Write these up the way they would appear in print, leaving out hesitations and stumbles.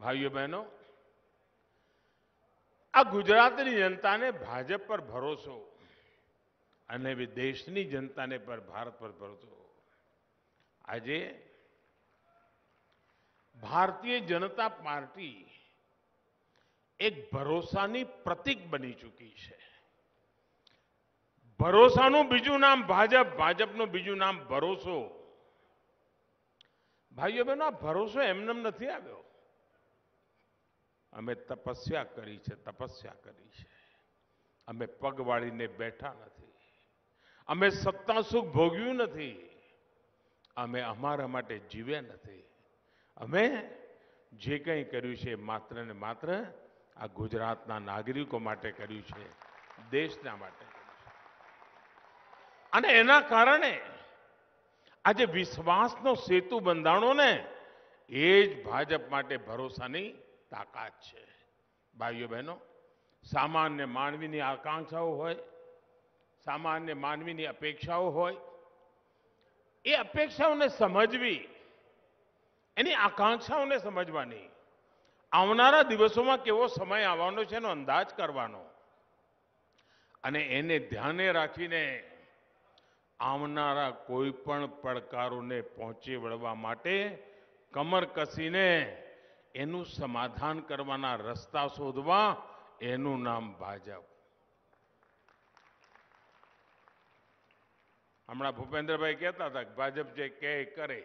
ભાઈઓ બહેનો, આ ગુજરાતની જનતાને ભાજપ પર ભરોસો અને દેશની જનતાને પર ભારત પર ભરોસો. આજે ભારતીય જનતા પાર્ટી એક ભરોસાની પ્રતીક બની ચૂકી છે. ભરોસાનું બીજું નામ ભાજપ, ભાજપનું બીજું નામ ભરોસો. ભાઈઓ બહેનો, આ ભરોસો એમનેમ નથી આવ્યો. અમે તપસ્યા કરી છે, તપસ્યા કરી છે. અમે પગ વાળીને બેઠા નથી. અમે સત્તા સુખ ભોગવ્યું નથી. અમે અમારા માટે જીવ્યા નથી. અમે જે કંઈ કર્યું છે માત્ર ને માત્ર આ ગુજરાતના નાગરિકો માટે કર્યું છે, દેશના માટે કર્યું છે. અને એના કારણે આજે વિશ્વાસનો સેતુ બંધાણો ને, એ જ ભાજપ માટે ભરોસાની તાકાત છે. ભાઈઓ બહેનો, સામાન્ય માનવીની આકાંક્ષાઓ હોય, સામાન્ય માનવીની અપેક્ષાઓ હોય, એ અપેક્ષાઓને સમજવી, એની આકાંક્ષાઓને સમજવાની, આવનારા દિવસોમાં કેવો સમય આવવાનો છે એનો અંદાજ કરવાનો અને એને ધ્યાને રાખીને આવનારા કોઈ પણ પડકારોને પહોંચી વળવા માટે કમર કસીને એનું સમાધાન કરવાના રસ્તા શોધવા, એનું નામ ભાજપ. હમણાં ભૂપેન્દ્રભાઈ કહેતા હતા કે ભાજપ જે કહે એ કરે.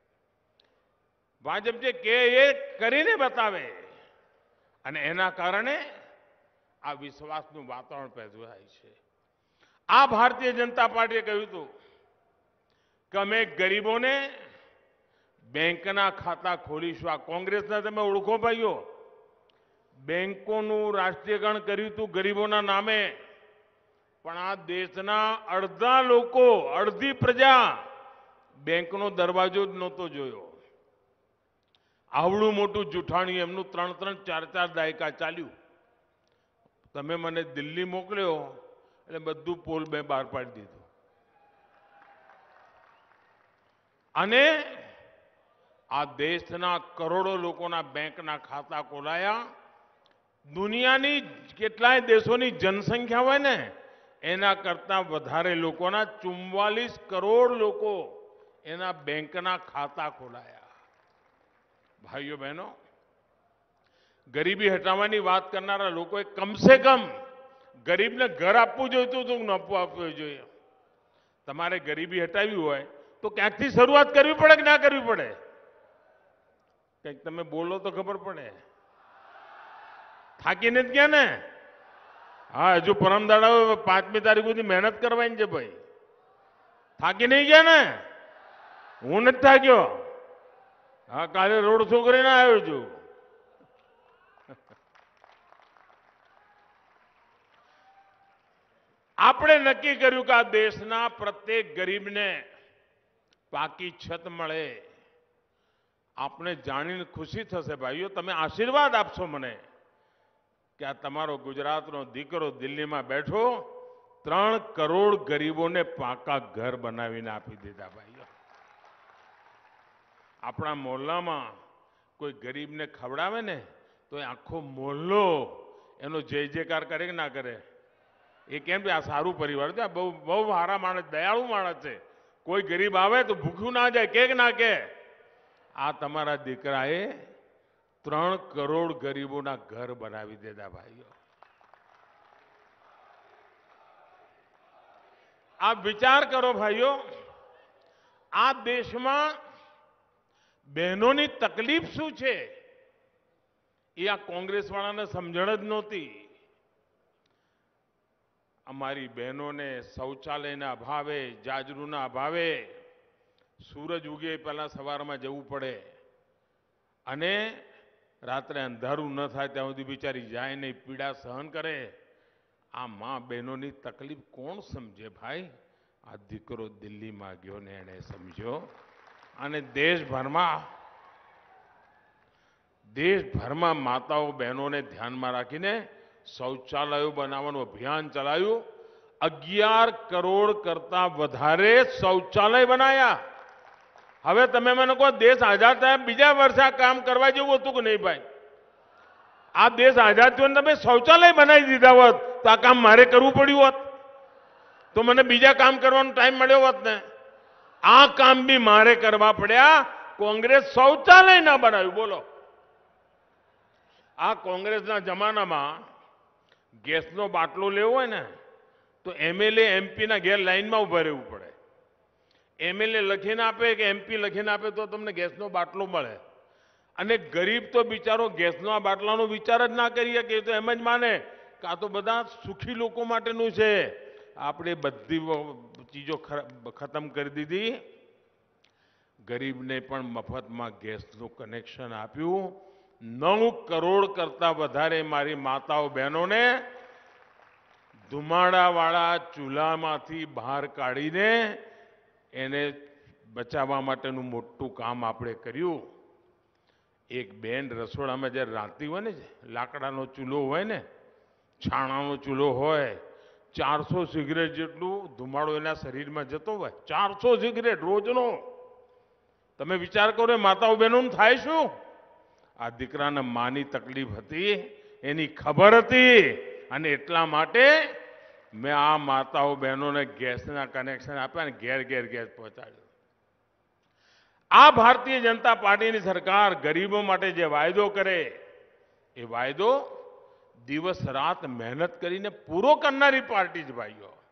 ભાજપ જે કહે એ કરીને બતાવે અને એના કારણે આ વિશ્વાસનું વાતાવરણ પેદા થાય છે. આ ભારતીય જનતા પાર્ટીએ કહ્યું હતું કે અમે ગરીબોને બેંકના ખાતા ખોલીશું. આ કોંગ્રેસના તમે ઓળખો ભાઈઓ, બેંકોનું રાષ્ટ્રીયકરણ કર્યું હતું ગરીબોના નામે, પણ આ દેશના અડધા લોકો, અડધી પ્રજા બેંકનો દરવાજો જ નહોતો જોયો. આવડું મોટું જૂઠાણી એમનું 3-3, 4-4 દાયકા ચાલ્યું. તમે મને દિલ્હી મોકલ્યો એટલે બધું પોલ મેં બહાર પાડી દીધું. અને આ દેશના કરોડો લોકોના બેંકના ખાતા ખોલાયા. દુનિયાની કેટલાય દેશોની જનસંખ્યા હોય ને એના કરતા વધારે લોકોના 44 કરોડ લોકો એના બેંકના ખાતા ખોલાયા. ભાઈઓ બહેનો, ગરીબી હટાવવાની વાત કરનારા લોકોએ કમસે કમ ગરીબને ઘર આપવું જોઈતું હતું, ન આપવું જોઈએ. તમારે ગરીબી હટાવવી હોય તો ક્યાંકથી શરૂઆત કરવી પડે કે ના કરવી પડે? કંઈક તમે બોલો તો ખબર પડે. થાકીને જ ગયા ને? હા, હજુ પરમ દાડા 5મી તારીખ સુધી મહેનત કરવાની છે ભાઈ. થાકી નહીં ગયા ને? હું નથી થાક્યો. હા, કાલે રોડ શો કરીને આવ્યો છું. આપણે નક્કી કર્યું કે આ દેશના પ્રત્યેક ગરીબને પાકી છત મળે. આપણે જાણીને ખુશી થશે ભાઈઓ, તમે આશીર્વાદ આપશો મને કે આ તમારો ગુજરાતનો દીકરો દિલ્હીમાં બેઠો 3 કરોડ ગરીબોને પાકા ઘર બનાવીને આપી દીધા. ભાઈઓ, આપણા મોહલ્લામાં કોઈ ગરીબને ખવડાવે ને તો આખો મોહલ્લો એનો જય જયકાર કરે કે ના કરે? એ કેમ કે આ સારું પરિવાર છે, બહુ બહુ સારા માણસ, દયાળુ માણસ છે. કોઈ ગરીબ આવે તો ભૂખ્યું ના જાય, કે ના કે? આ તમારા દીકરાએ 3 કરોડ ગરીબોના ઘર બનાવી દીધા. ભાઈઓ, આપ વિચાર કરો ભાઈઓ, આ દેશમાં બહેનોની તકલીફ શું છે એ આ કોંગ્રેસ વાળાને સમજણ જ નહોતી. અમારી બહેનોને શૌચાલયના અભાવે, જાજરૂના અભાવે સૂરજ ઉગે પહેલા સવારમાં જવું પડે અને રાત્રે અંધારું ન થાય ત્યાં સુધી બિચારી જાય નહીં, પીડા સહન કરે. આ મા બહેનોની તકલીફ કોણ સમજે ભાઈ? આ દીકરો દિલ્હીમાં ગયો ને એને સમજ્યો. અને દેશભરમાં માતાઓ બહેનોને ધ્યાનમાં રાખીને શૌચાલયો બનાવવાનું અભિયાન ચલાવ્યું. 11 કરોડ કરતા વધારે શૌચાલય બનાયા. હવે તમે મને કહો, દેશ આઝાદ થયા બીજા વર્ષે આ કામ કરવા જેવું હતું કે નહીં ભાઈ? આ દેશ આઝાદ થયો ને તમે શૌચાલય બનાવી દીધા હોત તો આ કામ મારે કરવું પડ્યું હોત, તો મને બીજા કામ કરવાનો ટાઈમ મળ્યો હોત ને. આ કામ બી મારે કરવા પડ્યા. કોંગ્રેસ શૌચાલય ના બનાવ્યું. બોલો, આ કોંગ્રેસના જમાનામાં ગેસનો બાટલો લેવો હોય ને તો એમએલએ એમપીના ઘેર લાઈનમાં ઉભા રહેવું પડે. એમએલએ લખીને આપે કે એમપી લખીને આપે તો તમને ગેસનો બાટલો મળે. અને ગરીબ તો બિચારો ગેસના બાટલાનો વિચાર જ ના કરી શકે, તો એમ જ માને કે આ તો બધા સુખી લોકો માટેનું છે. આપણે બધી ચીજો ખતમ કરી દીધી. ગરીબને પણ મફતમાં ગેસનું કનેક્શન આપ્યું. 9 કરોડ કરતા વધારે મારી માતાઓ બહેનોને ધુમાડાવાળા ચૂલામાંથી બહાર કાઢીને એને બચાવવા માટેનું મોટું કામ આપણે કર્યું. એક બેન રસોડામાં જ્યારે રાંધતી હોય ને, લાકડાનો ચૂલો હોય ને, છાણાનો ચૂલો હોય, 400 સિગરેટ જેટલું ધુમાડો એના શરીરમાં જતો હોય. 400 સિગરેટ રોજનો. તમે વિચાર કરો એ માતાઓ બહેનોનું થાય શું? આ દીકરાના માની તકલીફ હતી, એની ખબર હતી, અને એટલા માટે મેં આ માતાઓ બહેનોને ગેસના કનેક્શન આપ્યા અને ઘેર ઘેર ગેસ પહોંચાડ્યો. આ ભારતીય જનતા પાર્ટીની સરકાર ગરીબો માટે જે વાયદો કરે એ વાયદો દિવસ રાત મહેનત કરીને પૂરો કરનારી પાર્ટી છે ભાઈઓ.